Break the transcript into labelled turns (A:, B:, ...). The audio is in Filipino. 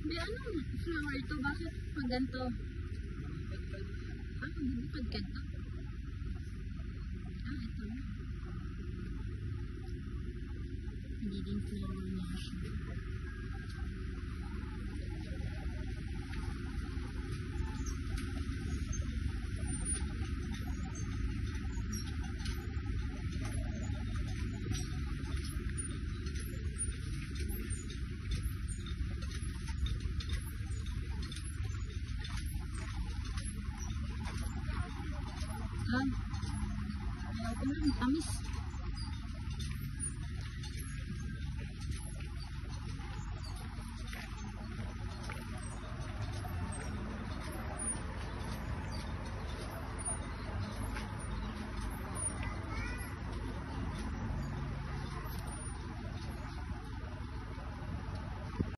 A: Hindi, ano, flower ito. Bakit pag ganito? Ah, hindi pag ganito. Ah, ito. Hindi din flower niya siya. Ah, ayaw ko na, tamis.